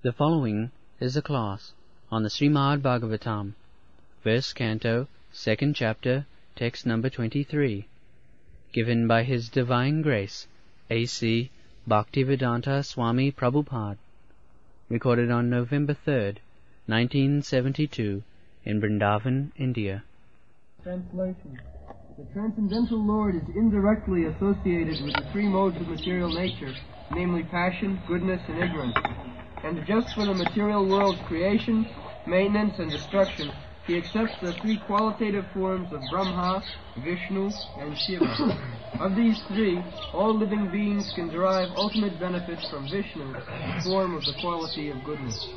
The following is a class on the Srimad Bhagavatam, first canto, second chapter, text number 23, given by His Divine Grace, A.C. Bhaktivedanta Swami Prabhupada, recorded on November 3rd, 1972, in Vrindavan, India. Translation. The Transcendental Lord is indirectly associated with the three modes of material nature, namely passion, goodness, and ignorance. And just for the material world's creation, maintenance, and destruction, he accepts the three qualitative forms of Brahma, Vishnu, and Shiva. Of these three, all living beings can derive ultimate benefit from Vishnu, the form of the quality of goodness.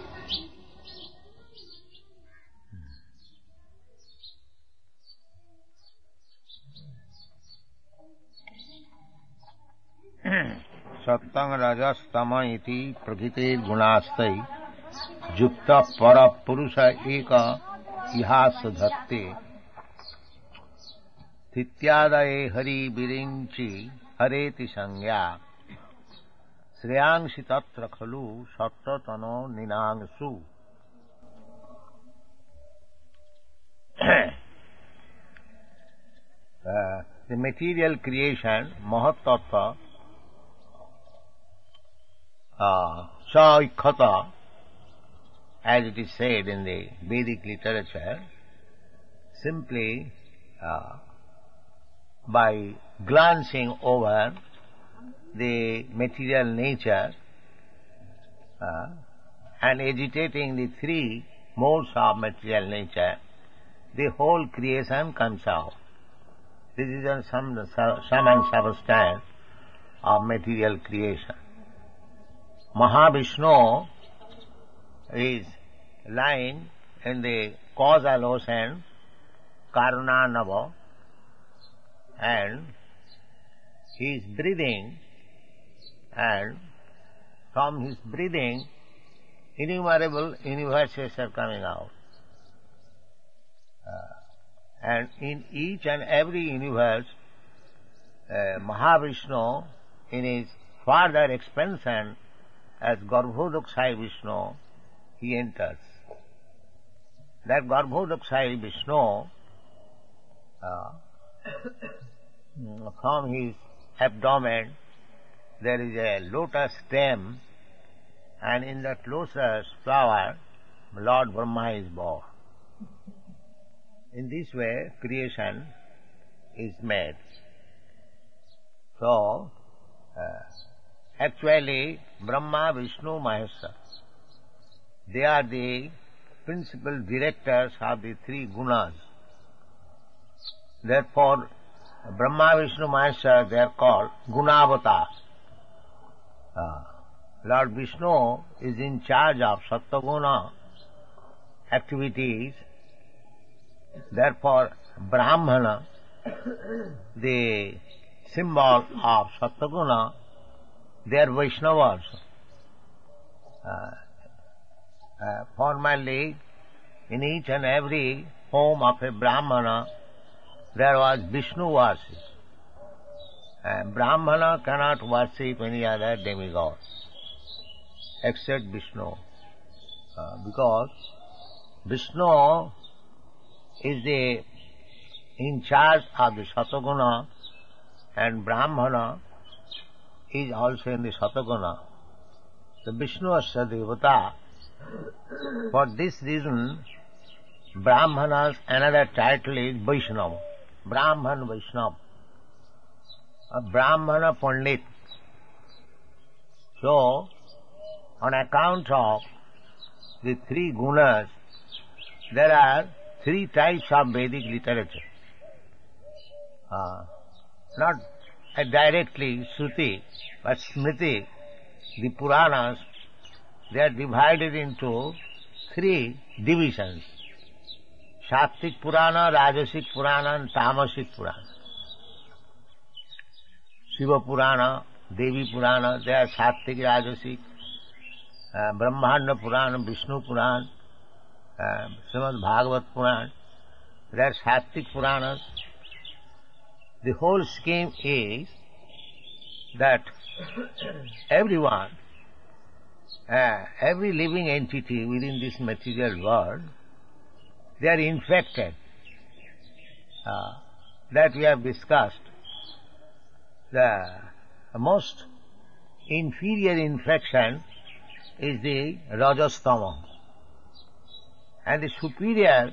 सत्तंग रजस्तम इति प्रकृतिर गुणास्तै युक्त पर पुरुष एक इहास धत्ते तित्यादये हरि विरिंचि हरेति संज्ञा श्रेयांसि तत्र खलु सत्तनो निनांसु. The material creation, Mahatattva, Saikkhata, as it is said in the Vedic literature, simply by glancing over the material nature and agitating the three modes of material nature, the whole creation comes out. This is the sum and substance of material creation. Mahavishnu is lying in the causal ocean, Karunanava, and he is breathing, and from his breathing, innumerable universes are coming out. And in each and every universe, Mahavishnu, in his further expansion as Garbhodakshayi Vishnu, he enters. That Garbhodakshayi Vishnu, from his abdomen there is a lotus stem, and in that lotus flower Lord Brahma is born. In this way creation is made. So, actually Brahma, Vishnu, Maheshwara, they are the principal directors of the three gunas. Therefore, Brahma, Vishnu, Maheshwara, they are called Gunavatar. Lord Vishnu is in charge of Sattva-guna activities. Therefore, Brahmana, the symbol of Sattva-guna, they are Vaishnavas. Formerly, in each and every home of a Brahmana, there was Vishnu worship. Brahmana cannot worship any other demigod except Vishnu, because Vishnu is in charge of the Sattva-guna, and Brahmana is also in the Sattva-guna. The Vishnu Asya Devata. For this reason, Brahmana's another title is Vaishnava. Brahman Vaishnava. A Brahmana Pandit. So, on account of the three gunas, there are three types of Vedic literature. Not directly Shruti, but Smriti, the Puranas, they are divided into three divisions. Sattvik Purana, Rajasic Purana, and Tamasic Purana. Shiva Purana, Devi Purana, they are Sattvik, Rajasic. Brahmanda Purana, Vishnu Purana, Srimad Bhagavat Purana, they are Sattvik Puranas. The whole scheme is that everyone every living entity within this material world, they are infected. That we have discussed. The most inferior infection is the Rajastama, and the superior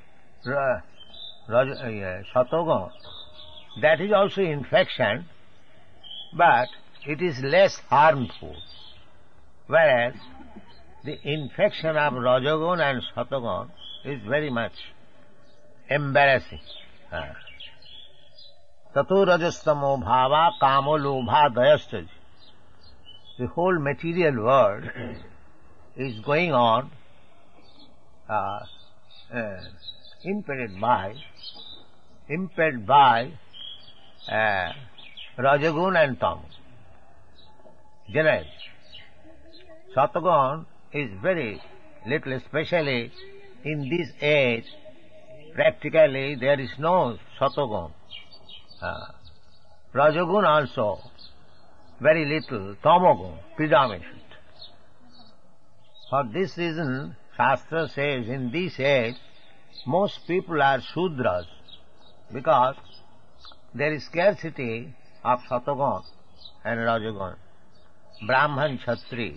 Satoguna, that is also infection, but it is less harmful, whereas the infection of Rajagun and Satagun is very much embarrassing. Tato Rajastamo bhava kamo lobha dayastaj. The whole material world is going on impelled by Rajagun and Tamas. Generally, Satagun is very little, especially in this age. Practically there is no Satagun. Rajagun also very little, Tamagun predominant. For this reason, Shastra says in this age most people are Shudras, because there is scarcity of Satagun and Rajagun. Brahman, Kshatri.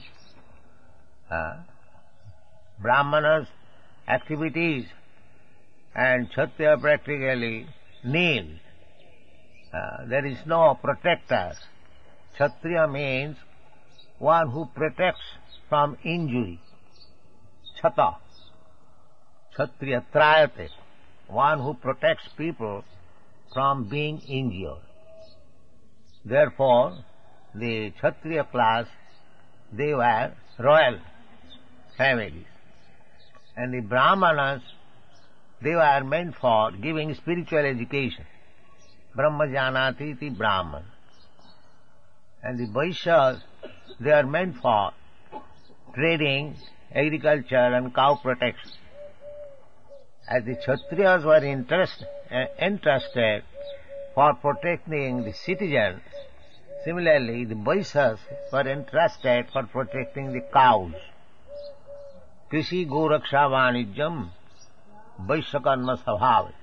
Brahmanas' activities and Kshatriya practically nil. There is no protector. Kshatriya means one who protects from injury. Chata. Kshatriya trayate. One who protects people from being injured. Therefore, the Kshatriya class, they were royal families. And the Brahmanas, they were meant for giving spiritual education. Brahma janati iti Brahman. And the Vaishyas, they are meant for trading, agriculture and cow protection. As the Kshatriyas were entrusted for protecting the citizens, similarly the Vaishyas were entrusted for protecting the cows. Krishi Goraksha Vanijyam Vaishyakarma Sabhava.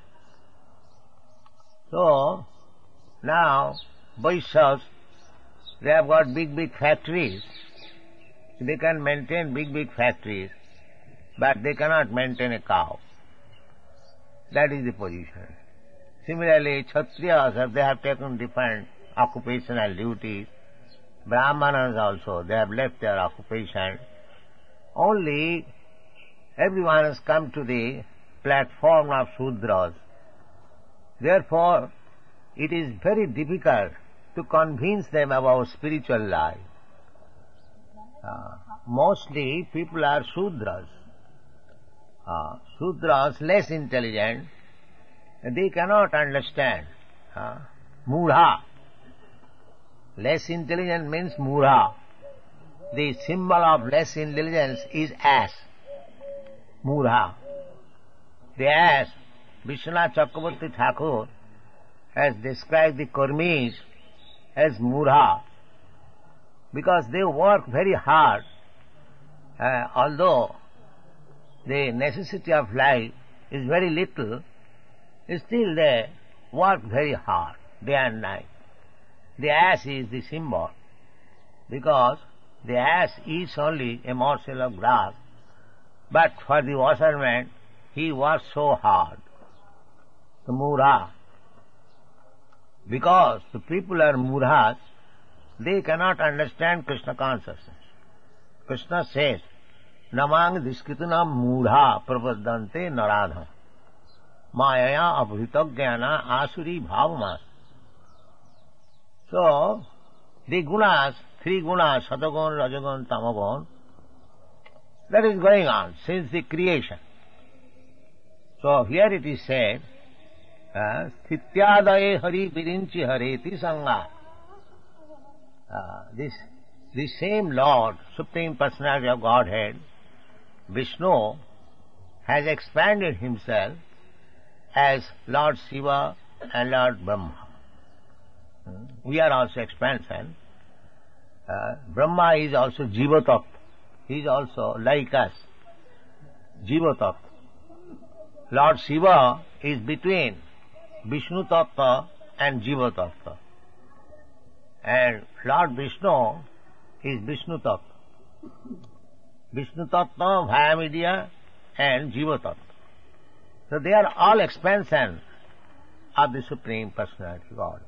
So, now Vaishyas, they have got big factories. They can maintain big factories, but they cannot maintain a cow. That is the position. Similarly, Kshatriyas, they have taken different occupational duties. Brahmanas also, they have left their occupation. Only everyone has come to the platform of Shudras. Therefore, it is very difficult to convince them about spiritual life. Mostly people are Shudras. Shudras, less intelligent, they cannot understand. Mudha. Less intelligent means Mudha. The symbol of less intelligence is ass. Mudha. The ass, Vishwanath Chakravarti Thakur has described the Karmis as Mudha, because they work very hard. Although the necessity of life is very little, still they work very hard, day and night. The ass is the symbol, because the ass eats only a morsel of grass, but for the washerman, he works so hard. The Mudha. Because the people are Mudhas, they cannot understand Krishna consciousness. Krishna says, Namang diskritanam mudha prapadante naradha mayaya abhitagyana asuri bhavamas. So, the gunas, three gunas, Satagun, Rajagun, Tamagun, that is going on since the creation. So here it is said, Sthityadaye hari virinchi hareti sangha. The same Lord, Supreme Personality of Godhead, Vishnu, has expanded himself as Lord Shiva and Lord Brahma. We are also expansion. Brahma is also Jiva Tattva. he is also like us, Jiva Tattva. Lord Shiva is between Vishnu Tattva and Jiva Tattva. And Lord Vishnu is Vishnu Tattva. Vishnu Tattva, via media, and Jiva Tattva. So they are all expansion of the Supreme Personality God.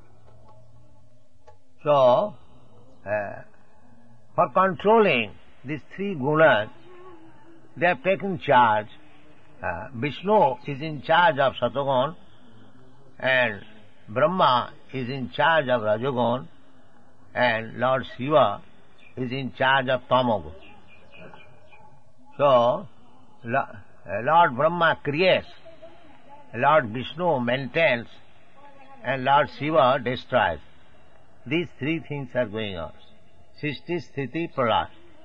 So, for controlling these three gunas, they have taken charge. Vishnu is in charge of Satagun, and Brahma is in charge of Rajagun, and Lord Shiva is in charge of Tamagun. So, Lord Brahma creates, Lord Vishnu maintains, and Lord Shiva destroys. These three things are going on. Sisti, Sthiti, Pralaya.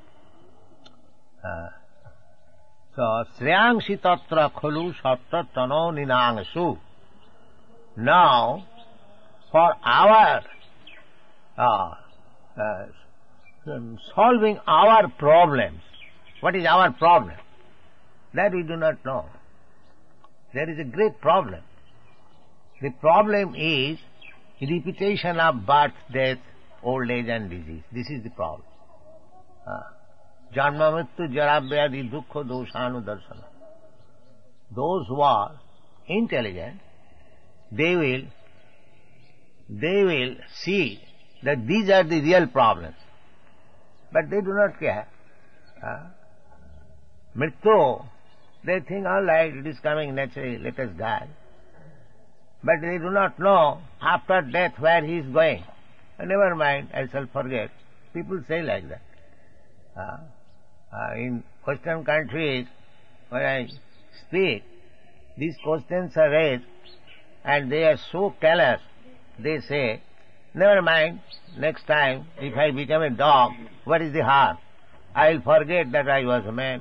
So, Shreyangsi Tatra Khulu Sapta Tano Ninangsu. Now, for our solving our problems, what is our problem? That we do not know. There is a great problem. The problem is repetition of birth, death, old age and disease. This is the problem. Janma mrityu jara vyadhi dukkha doshanu darsana. Those who are intelligent, they will see that these are the real problems. But they do not care. Mrityu, they think, all right, it is coming naturally, let us die. But they do not know after death where he is going. Never mind, I shall forget. People say like that. In Western countries, when I speak, these questions are raised, and they are so careless. They say, never mind, next time, if I become a dog, what is the harm? I will forget that I was a man.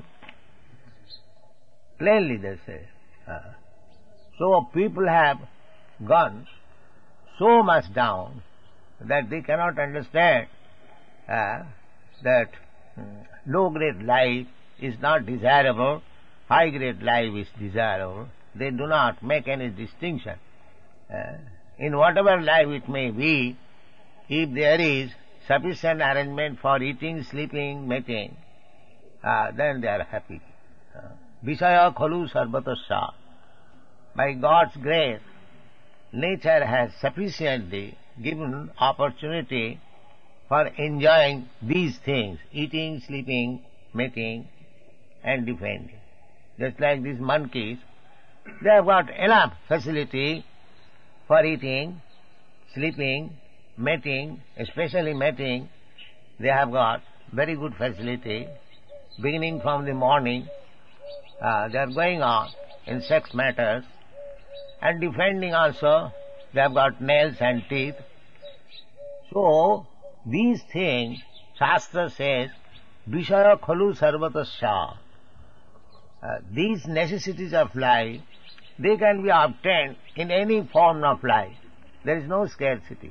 Plainly they say. So people have gone so much down that they cannot understand that low-grade life is not desirable, high-grade life is desirable. They do not make any distinction. In whatever life it may be, if there is sufficient arrangement for eating, sleeping, mating, then they are happy. Vishaya khalu sarvatasya. By God's grace, nature has sufficiently given opportunity for enjoying these things, eating, sleeping, mating, and defending. Just like these monkeys, they have got enough facility for eating, sleeping, mating, especially mating. They have got very good facility. Beginning from the morning, they are going on in sex matters, and defending also, they have got nails and teeth. So, these things, Shastra says, Vishaya khalu sarvatasya. These necessities of life, they can be obtained in any form of life. There is no scarcity.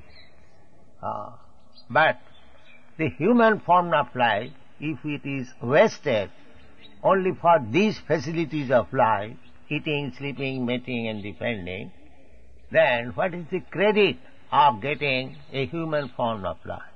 But the human form of life, if it is wasted only for these facilities of life, eating, sleeping, mating and defending, then what is the credit of getting a human form of life?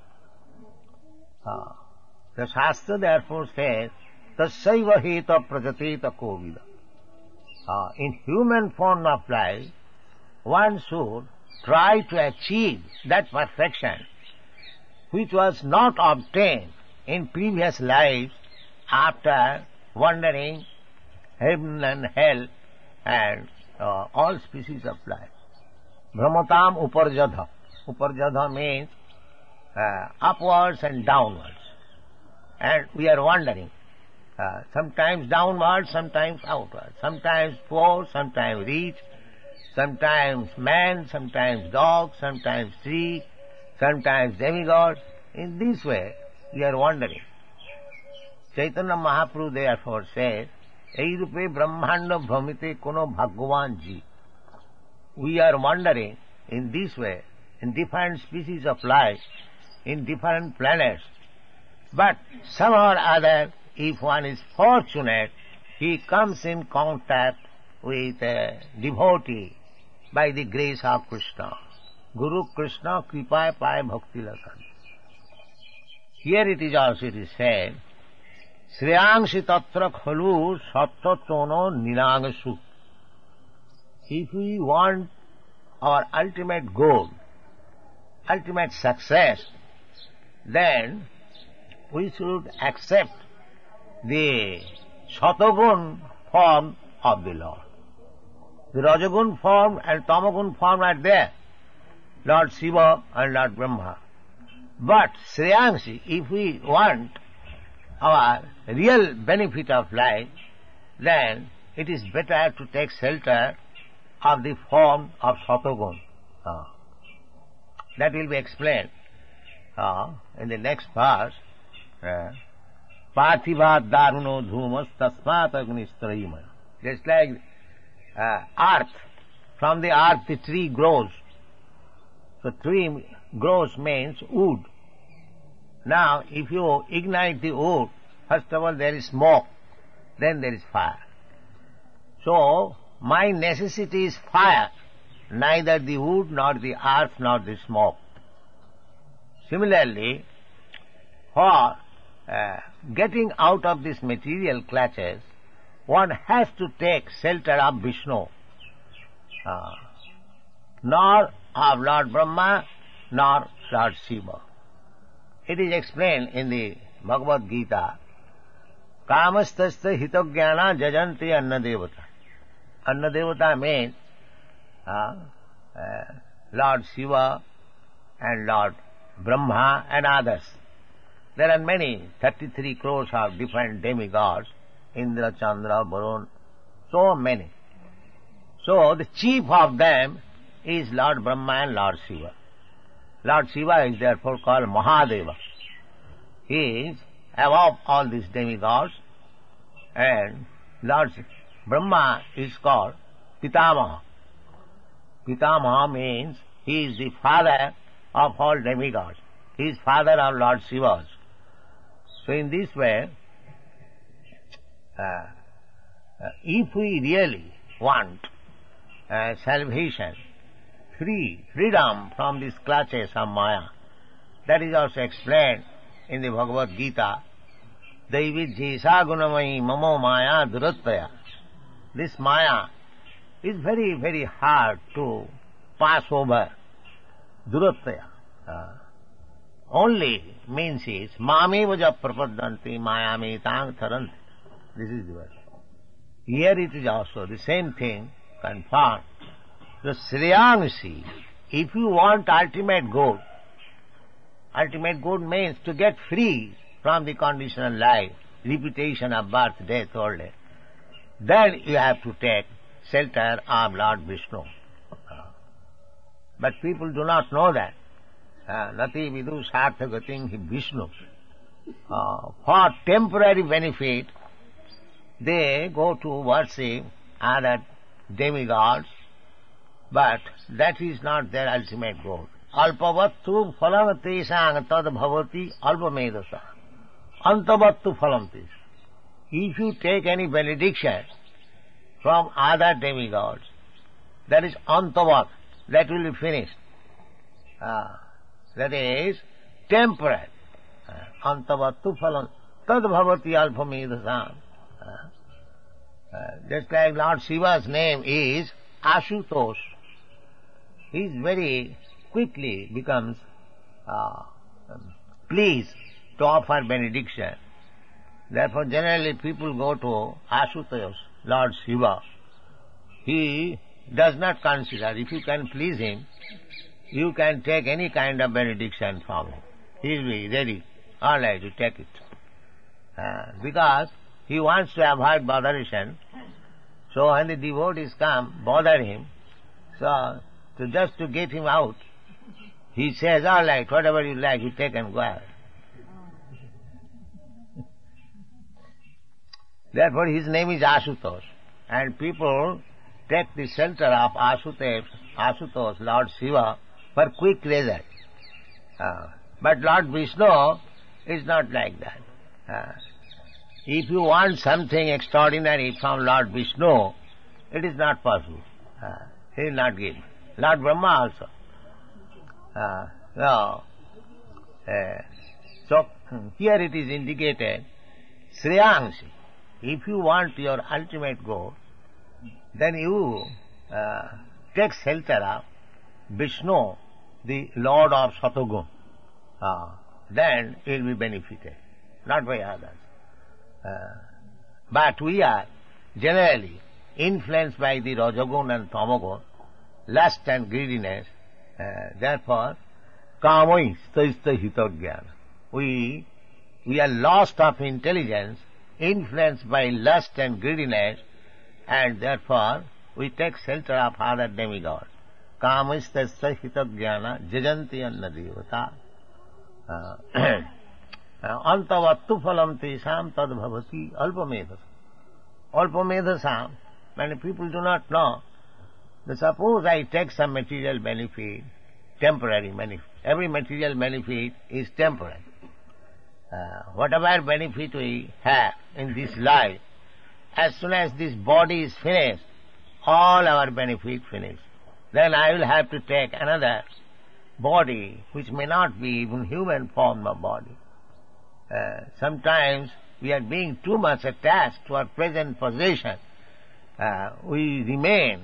The Shastra therefore says, Tassaiva heta prajateta kovida. In human form of life, one should try to achieve that perfection which was not obtained in previous lives after wandering heaven and hell and all species of life. Brahmatam uparjadha. Uparjadha means upwards and downwards. And we are wandering. Sometimes downwards, sometimes outwards. Sometimes poor, sometimes rich. Sometimes man, sometimes dog, sometimes tree, sometimes demigod. In this way, we are wandering. Chaitanya Mahaprabhu therefore says, Ei rupe brahmanda bhramite kono bhagwan ji. We are wandering in this way, in different species of life, in different planets. But somehow or other, if one is fortunate, he comes in contact with a devotee by the grace of Krishna. Guru Krishna kripaya paya bhakti lakan. Here it is said, Shreyangsi tatra khalu sattva tono nilangasu. If we want our ultimate goal, ultimate success, then we should accept the Satagun form of the Lord. The Rajagun form and Tamagun form are there, Lord Shiva and Lord Brahma. But Shreyangsi, if we want our real benefit of life, then it is better to take shelter of the form of Satagun. That will be explained in the next verse. Parthivat daruno dhumas tasmat agnistrayima. Just like earth, from the earth the tree grows. So tree grows means wood. Now if you ignite the wood, first of all there is smoke, then there is fire. So my necessity is fire, neither the wood nor the earth nor the smoke. Similarly, for getting out of this material clutches, one has to take shelter of Vishnu, nor of Lord Brahma, nor Lord Shiva. It is explained in the Bhagavad Gita, Kamastasya hitogyana jajanti annadevata. Annadevata means Lord Shiva and Lord Brahma and others. There are many, 33 crores of different demigods, Indra, Chandra, Varun, so many. So the chief of them is Lord Brahma and Lord Shiva. Lord Shiva is therefore called Mahadeva. He is above all these demigods, and Lord Brahma is called Pitamaha. Pitamaha means he is the father of all demigods. He is father of Lord Shiva. So in this way, if we really want salvation, freedom from these clutches of Maya, that is also explained in the Bhagavad Gita, Daivid Jesa Gunamayi Mamo Maya Durattaya. This Maya is very, very hard to pass over. Durattaya. Only means is Mami vaja prapadanti mayami tang taranti. This is the word. Here it is also the same thing confirmed. The Shreyangsi, if you want ultimate good means to get free from the conditional life, repetition of birth, death, old age, then you have to take shelter of Lord Vishnu. But people do not know that. Nati vidu sarthagating Vishnu. For temporary benefit, they go to worship other demigods, but that is not their ultimate goal. Alpavattu phalam tesang tad bhavati alpamedasa. Antavattu phalam tes. If you take any benediction from other demigods, that is antavat, that will be finished. That is temporary. Antavattu phalam tad bhavati alpamedasa. Just like Lord Shiva's name is Ashutosh. He very quickly becomes pleased to offer benediction. Therefore generally people go to Ashutosh, Lord Shiva. He does not consider, if you can please him, you can take any kind of benediction from him. He will be ready, all right, to take it. Because he wants to avoid botheration. So when the devotees come, bother him, so just to get him out, he says, all right, whatever you like, you take and go ahead. Therefore his name is Ashutosh. And people take the shelter of Ashutosh, Lord Shiva, for quick result. But Lord Vishnu is not like that. If you want something extraordinary from Lord Vishnu, it is not possible. He will not give. Lord Brahma also. So here it is indicated, Shreyangsi. If you want your ultimate goal, then you take shelter of Vishnu, the Lord of Satagun. Then you will be benefited, not by others. But we are generally influenced by the Rajagun and Tamagun, lust and greediness. Therefore, kamai staista hitagyan. We are lost of intelligence, influenced by lust and greediness, and therefore we take shelter of other demigods. Kamai staista hitagyana jajanti anna devata. Antavattu phalam tesam tad bhavati alpamedhas. Alpamedhasam, many people do not know. Suppose I take some material benefit, temporary benefit. Every material benefit is temporary. Whatever benefit we have in this life, as soon as this body is finished, all our benefit finished. Then I will have to take another body, which may not be even human form of body. Sometimes we are being too much attached to our present possession. We remain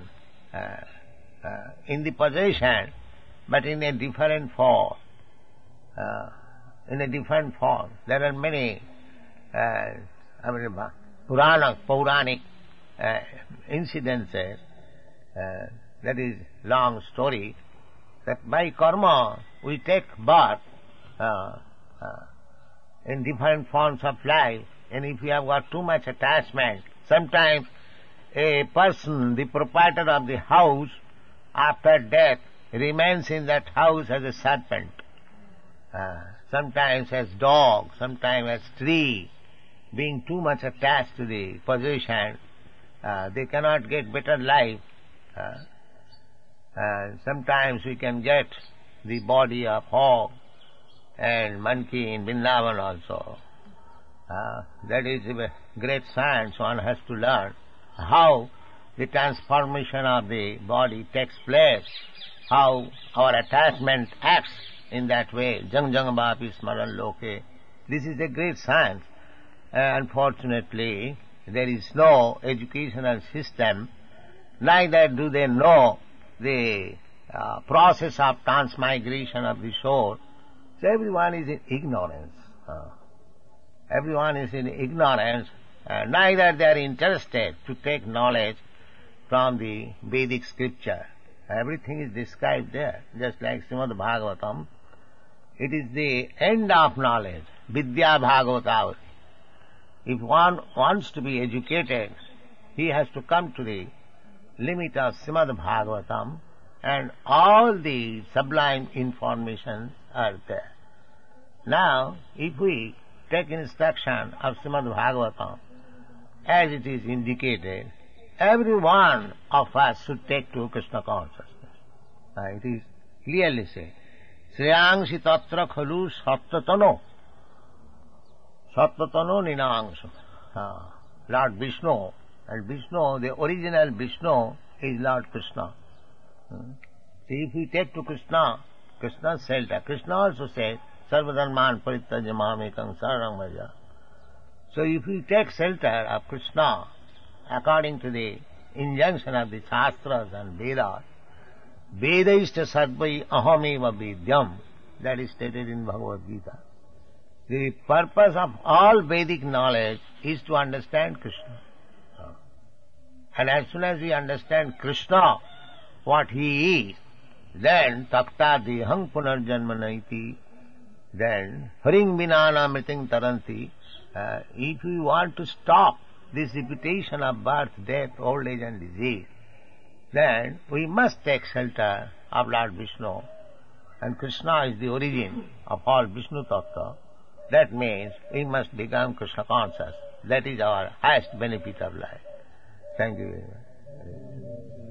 in the possession, but in a different form. There are many Puranic incidences. That is long story. That by karma we take birth in different forms of life, and if we have got too much attachment, sometimes a person, the proprietor of the house, after death remains in that house as a serpent, sometimes as dog, sometimes as tree. Being too much attached to the possession, they cannot get better life. Sometimes we can get the body of hog and monkey in Vrindavan also. That is a great science. One has to learn how the transformation of the body takes place, how our attachment acts in that way. Jang jang bhapi smaran loke. This is a great science. Unfortunately, there is no educational system, neither do they know the process of transmigration of the soul. So everyone is in ignorance. Everyone is in ignorance. Neither they are interested to take knowledge from the Vedic scripture. Everything is described there, just like Srimad Bhagavatam. It is the end of knowledge, Vidya Bhagavatavati. If one wants to be educated, he has to come to the limit of Srimad Bhagavatam, and all the sublime information are there. Now, if we take instruction of Srimad Bhagavatam, as it is indicated, every one of us should take to Krishna consciousness. It is clearly said, Shreyangsi tatra khalu sattatano. Sattatano ninangsu. Lord Vishnu. And Vishnu, the original Vishnu, is Lord Krishna. So if we take to Krishna, Krishna's shelter. Krishna also says, Sarvadharman parittajya mamekam saranam bhaja. So if we take shelter of Krishna, according to the injunction of the Shastras and Vedas, Vedaishta sarvai ahameva vidyam, that is stated in Bhagavad Gita. The purpose of all Vedic knowledge is to understand Krishna. And as soon as we understand Krishna, what he is, then takta dehang punarjanmanaiti, then haring vinana mriting taranti. If we want to stop this repetition of birth, death, old age and disease, then we must take shelter of Lord Vishnu. And Krishna is the origin of all Vishnu Tattva. That means we must become Krishna conscious. That is our highest benefit of life. Thank you very much.